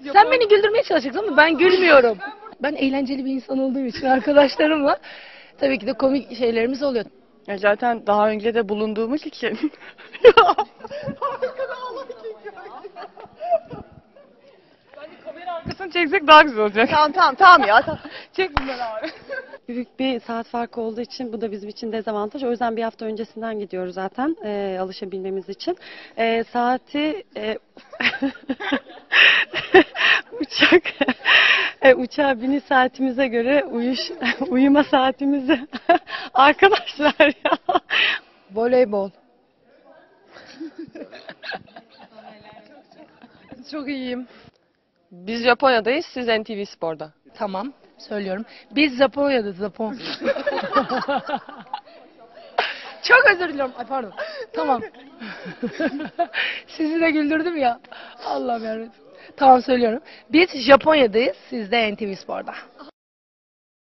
Sen beni güldürmeye çalışacaksın ama ben gülmüyorum. Ben eğlenceli bir insan olduğum için arkadaşlarımla tabii ki de komik şeylerimiz oluyor. Ya zaten daha önce de bulunduğumuz için. Kamera arkasını çeksek daha güzel olacak. Tamam ya. Çek bunları abi. Büyük bir saat farkı olduğu için bu da bizim için dezavantaj. O yüzden bir hafta öncesinden gidiyoruz zaten alışabilmemiz için. Saati uçak uçağa biniş saatimize göre uyuma saatimizi arkadaşlar ya. Voleybol. Çok iyiyim. Biz Japonya'dayız, siz NTV Spor'da. Tamam, söylüyorum. Biz Japonya'da, Japon. Çok özür diliyorum. Ay pardon. Tamam. Sizi de güldürdüm ya. Allah'ım yarabbim. Tamam söylüyorum. Biz Japonya'dayız, siz de NTV Spor'da.